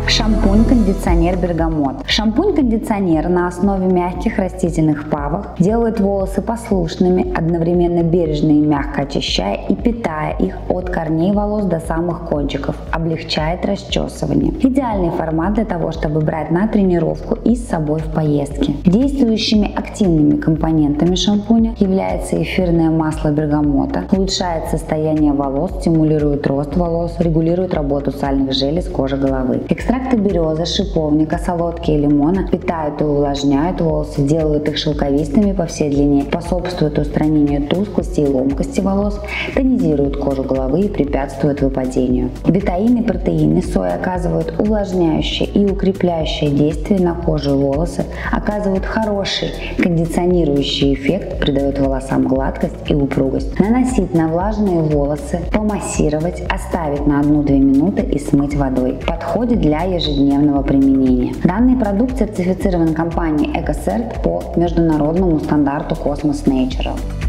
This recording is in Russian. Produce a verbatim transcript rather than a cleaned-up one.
Шампунь-кондиционер Бергамот. Шампунь-кондиционер на основе мягких растительных павах делает волосы послушными, одновременно бережно и мягко очищая и питая их от корней волос до самых кончиков, облегчает расчесывание. Идеальный формат для того, чтобы брать на тренировку и с собой в поездки. Действующими активными компонентами шампуня является эфирное масло бергамота, улучшает состояние волос, стимулирует рост волос, регулирует работу сальных желез кожи головы. Экстракты березы, шиповника, солодки и лимона питают и увлажняют волосы, делают их шелковистыми по всей длине, способствуют устранению тусклости и ломкости волос, тонизируют кожу головы и препятствуют выпадению. Витамины и протеины сои оказывают увлажняющее и укрепляющее действие на кожу и волосы, оказывают хороший кондиционирующий эффект, придают волосам гладкость и упругость. Наносить на влажные волосы, помассировать, оставить на одну-две минуты и смыть водой. Подходит для ежедневного применения. Данный продукт сертифицирован компанией Экосерт по международному стандарту Cosmos Natural.